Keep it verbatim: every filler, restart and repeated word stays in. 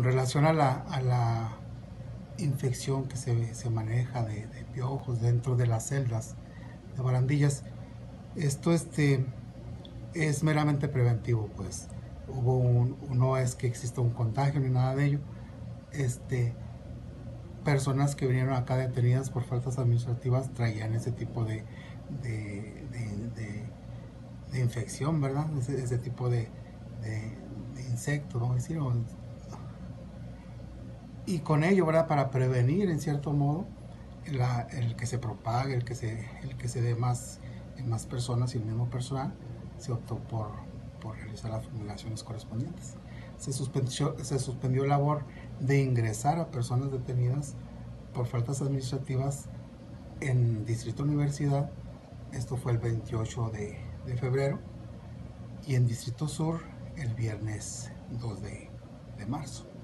relación a la, a la infección que se, se maneja de, de piojos dentro de las celdas de barandillas, esto este, es meramente preventivo, pues. Hubo un, no es que exista un contagio ni nada de ello. Este, personas que vinieron acá detenidas por faltas administrativas traían ese tipo de, de, de, de, de infección, ¿verdad? Ese, ese tipo de, de, de insecto, ¿no? Es decir, y con ello, ¿verdad? Para prevenir, en cierto modo, la, el que se propague, el que se, el que se dé más en más personas y el mismo personal, se optó por, por realizar las fumigaciones correspondientes. Se suspendió, se suspendió labor de ingresar a personas detenidas por faltas administrativas en Distrito Universidad. Esto fue el veintiocho de, de febrero, y en Distrito Sur el viernes dos de, de marzo.